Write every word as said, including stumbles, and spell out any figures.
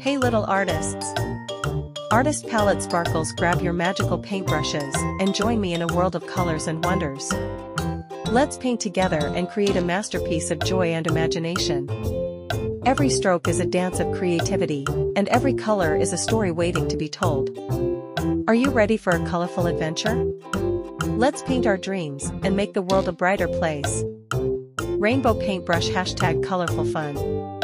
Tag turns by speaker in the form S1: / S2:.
S1: Hey little artists! Artist palette sparkles, grab your magical paintbrushes and join me in a world of colors and wonders. Let's paint together and create a masterpiece of joy and imagination. Every stroke is a dance of creativity, and every color is a story waiting to be told. Are you ready for a colorful adventure? Let's paint our dreams and make the world a brighter place. Rainbow paintbrush hashtag colorful fun.